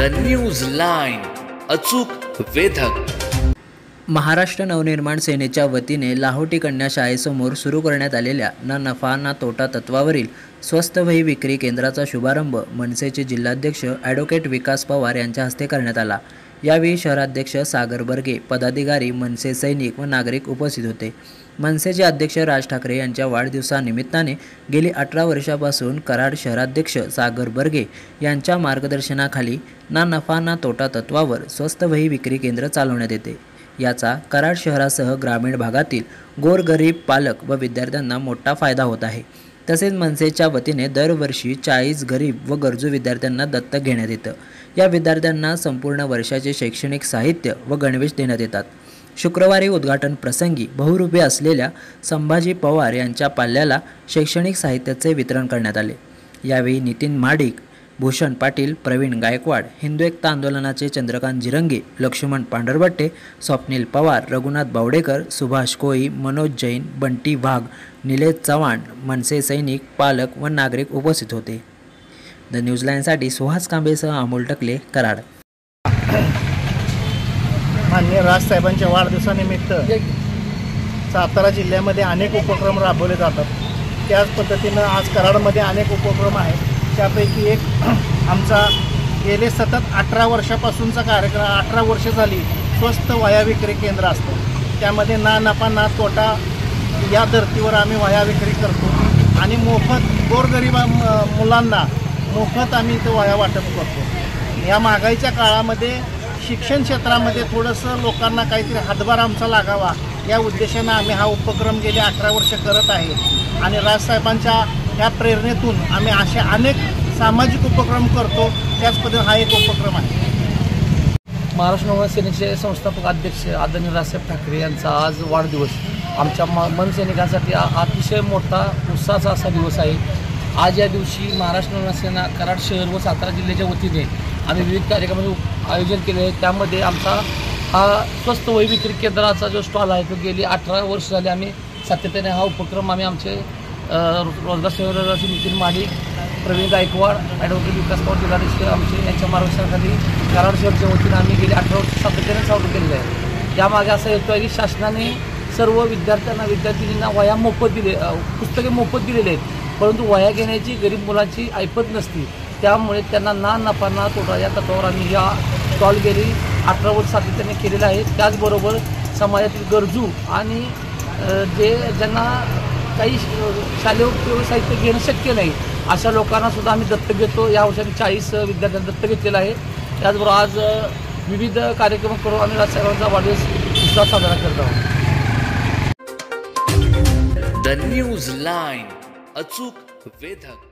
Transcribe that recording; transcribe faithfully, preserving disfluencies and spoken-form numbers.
The news line, अचूक वेधक। महाराष्ट्र नवनिर्माण सेनेच्या वतीने लाहोटी कन्या शाळेसमोर सुरू करण्यात आलेल्या ना नफा ना तोटा तत्वावरील स्वस्त वही विक्री केंद्राचा शुभारंभ मनसेचे जिल्हाध्यक्ष ॲडव्होकेट विकास पवार यांच्या हस्ते करण्यात आला। यावेळी शहराध्यक्ष सागर बर्गे, पदाधिकारी, मनसे सैनिक व नागरिक उपस्थित होते। मनसेचे अध्यक्ष राज ठाकरे यांच्या वाढदिवसानिमित्ताने गेली अठरा वर्षापासून कराड शहराध्यक्ष सागर बर्गे यांच्या मार्गदर्शनाखाली ना नफा ना तोटा तत्वावर स्वस्त वही विक्री केंद्र चालवण्यात येते। याचा कराड शहरासह ग्रामीण भागातील गोरगरीब पालक व विद्यार्थ्यांना मोठा फायदा होत आहे। तसेच मनसेच्या वतीने दरवर्षी चाळीस गरीब व गरजू विद्यार्थ्यांना दत्तक घेण्यात येतं। या विद्यार्थ्यांना संपूर्ण वर्षाचे शैक्षणिक साहित्य व गणवेश देण्यात येतात। शुक्रवारी उद्घाटन प्रसंगी बहुरूपी असलेल्या संभाजी पवार यांच्या पाल्याला शैक्षणिक साहित्याचे वितरण करण्यात आले। यावेळी नितीन माडिक, भूषण पाटील, प्रवीण गायकवाड, हिंदू एकता आंदोलनाचे चंद्रकांत जिरंगे, लक्ष्मण पांढरबट्टे, स्वप्नील पवार, रघुनाथ बावडेकर, सुभाष कोळी, मनोज जैन, बंटी वाघ, निलेश चव्हाण, मनसे सैनिक, पालक व नागरिक उपस्थित होते। द न्यूज लाईनसाठी सुहास कांबेसह अमोल टकले, कराड। माननीय राजसाहेबांच्या वाढदिवसानिमित्त सातारा जिल्ह्यामध्ये अनेक उपक्रम राबवले जातात। त्याच पद्धतीनं आज कराडमध्ये अनेक उपक्रम आहेत। त्यापैकी एक आमचा गेले सतत अठरा वर्षापासूनचा कार्यक्रम, अठरा वर्ष झाली स्वस्त वह्या विक्री केंद्र असतं। त्यामध्ये ना नफा ना तोटा या धर्तीवर आम्ही वह्या विक्री करतो आणि मोफत गोरगरीब मुलांना मोफत आम्ही इथं वह्या वाटप करतो। या महागाईच्या काळामध्ये शिक्षण क्षेत्रामध्ये थोडंसं लोकांना काहीतरी हातभार आमचा लागावा या उद्देशानं आम्ही हा उपक्रम गेले अठरा वर्ष करत आहे आणि राजसाहेबांच्या ह्या प्रेरणेतून आम्ही असे अनेक सामाजिक उपक्रम करतो। त्याच पद्धतीने हा एक उपक्रम आहे। महाराष्ट्र नवनिर्माण सेनेचे संस्थापक अध्यक्ष आदरणीय राजसाहेब ठाकरे यांचा आज वाढदिवस आमच्या मन सैनिकांसाठी अतिशय मोठा उत्साहाचा असा दिवस आहे। आज या दिवशी महाराष्ट्र नवनिर्माण सेना कराड शहर व सातारा जिल्ह्याच्या वतीने आम्ही विविध कार्यक्रमाचे आयोजन केले आहे। त्यामध्ये आमचा हा स्वस्त वही विक्री केंद्राचा जो स्टॉल आहे तो गेली अठरा वर्ष झाले आम्ही सातत्याने हा उपक्रम आम्ही आमचे रोजगार सेवक नितीन माडिक, प्रवीण गायकवाड, ॲडव्होकेट विकास पवार जिल्हाध्यक्ष आमचे यांच्या मार्गदर्शनाखाली कराड शहरच्या वतीने आम्ही गेली अठरा वर्ष सातत्याने चालू केलेलं आहे। यामागे असा हेतू आहे की शासनाने सर्व विद्यार्थ्यांना विद्यार्थिनींना वह्या मोफत दिले, पुस्तके मोफत दिलेले आहेत, परंतु वह्या घेण्याची गरीब मुलांची ऐपत नसती। त्यामुळे त्यांना ना नफा ना तोटा या तत्वावर आम्ही या स्टॉल गेली अठरा वर्ष सातत्याने केलेलं आहे। त्याचबरोबर समाजातील गरजू आणि जे ज्यांना काही शालेय उपयोगी साहित्य घेणं शक्य नाही अशा लोकांना सुद्धा आम्ही दत्तक घेतो। या वर्षाने चाळीस विद्यार्थ्यांना दत्तक घेतलेलं आहे। त्याचबरोबर आज विविध कार्यक्रम करून आम्ही राजसाहेबांचा वाढदिवस उत्साहात साजरा करत आहोत। द न्यूज लाईन, अचूक वेधक।